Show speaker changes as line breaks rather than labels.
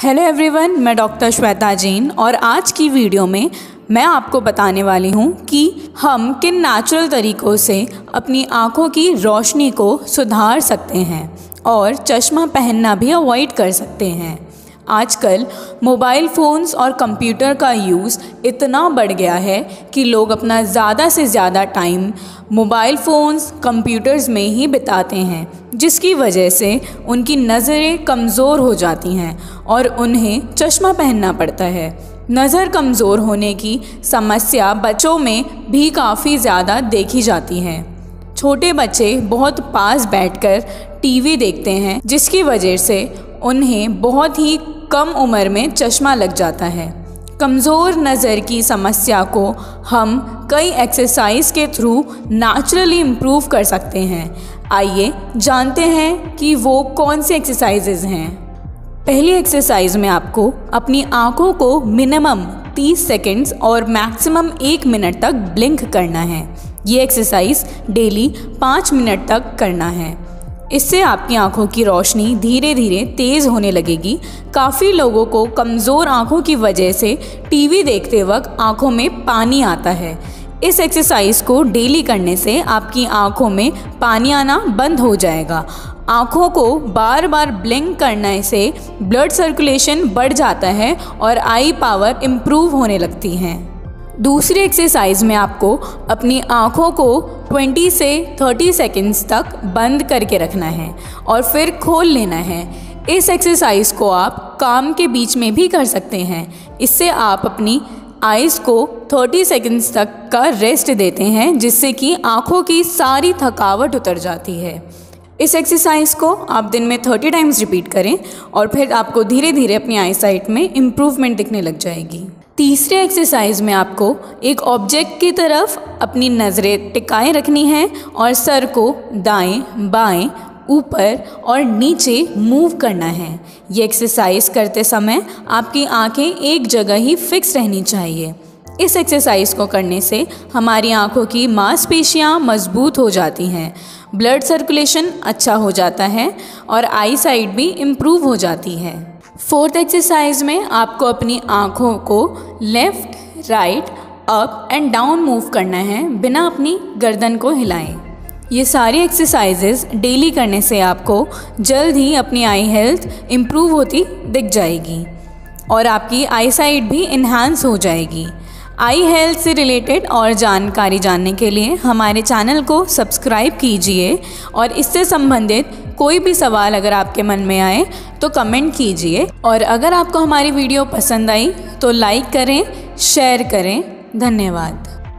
Hello everyone, मैं doctor Shweta Jain और आज की वीडियो में मैं आपको बताने वाली हूँ कि हम किन नेचुरल तरीक़ों से अपनी आँखों की रोशनी को सुधार सकते हैं और चश्मा पहनना भी अवॉइड कर सकते हैं। आजकल मोबाइल फ़ोन्स और कंप्यूटर का यूज़ इतना बढ़ गया है कि लोग अपना ज़्यादा से ज़्यादा टाइम मोबाइल फ़ोन्स कंप्यूटर्स में ही बिताते हैं, जिसकी वजह से उनकी नज़रें कमज़ोर हो जाती हैं और उन्हें चश्मा पहनना पड़ता है। नज़र कमज़ोर होने की समस्या बच्चों में भी काफ़ी ज़्यादा देखी जाती है। छोटे बच्चे बहुत पास बैठकर टीवी देखते हैं, जिसकी वजह से उन्हें बहुत ही कम उम्र में चश्मा लग जाता है। कमज़ोर नज़र की समस्या को हम कई एक्सरसाइज के थ्रू नेचुरली इम्प्रूव कर सकते हैं। आइए जानते हैं कि वो कौन से एक्सरसाइजेज हैं। पहली एक्सरसाइज में आपको अपनी आँखों को मिनिमम 30 सेकंड्स और मैक्सिमम 1 मिनट तक ब्लिंक करना है। ये एक्सरसाइज डेली 5 मिनट तक करना है। इससे आपकी आँखों की रोशनी धीरे धीरे तेज़ होने लगेगी। काफ़ी लोगों को कमज़ोर आँखों की वजह से टीवी देखते वक्त आँखों में पानी आता है। इस एक्सरसाइज को डेली करने से आपकी आँखों में पानी आना बंद हो जाएगा। आँखों को बार बार ब्लिंक करने से ब्लड सर्कुलेशन बढ़ जाता है और आई पावर इम्प्रूव होने लगती है। दूसरी एक्सरसाइज में आपको अपनी आँखों को 20 से 30 सेकंड्स तक बंद करके रखना है और फिर खोल लेना है। इस एक्सरसाइज को आप काम के बीच में भी कर सकते हैं। इससे आप अपनी आइज़ को 30 सेकंड्स तक का रेस्ट देते हैं, जिससे कि आँखों की सारी थकावट उतर जाती है। इस एक्सरसाइज को आप दिन में 30 टाइम्स रिपीट करें और फिर आपको धीरे धीरे अपनी आई साइट में इम्प्रूवमेंट दिखने लग जाएगी। तीसरे एक्सरसाइज में आपको एक ऑब्जेक्ट की तरफ अपनी नज़रें टिकाए रखनी है और सर को दाएं, बाएं, ऊपर और नीचे मूव करना है। ये एक्सरसाइज करते समय आपकी आंखें एक जगह ही फिक्स रहनी चाहिए। इस एक्सरसाइज को करने से हमारी आंखों की मांसपेशियां मजबूत हो जाती हैं, ब्लड सर्कुलेशन अच्छा हो जाता है और आई साइट भी इम्प्रूव हो जाती है। फोर्थ एक्सरसाइज में आपको अपनी आँखों को left, right, up and down move करना है बिना अपनी गर्दन को हिलाएं। ये सारी एक्सरसाइजेज डेली करने से आपको जल्द ही अपनी आई हेल्थ इम्प्रूव होती दिख जाएगी और आपकी आई साइट भी इन्हांस हो जाएगी। आई हेल्थ से रिलेटेड और जानकारी जानने के लिए हमारे चैनल को सब्सक्राइब कीजिए और इससे संबंधित कोई भी सवाल अगर आपके मन में आए तो कमेंट कीजिए। और अगर आपको हमारी वीडियो पसंद आई तो लाइक करें, शेयर करें। धन्यवाद।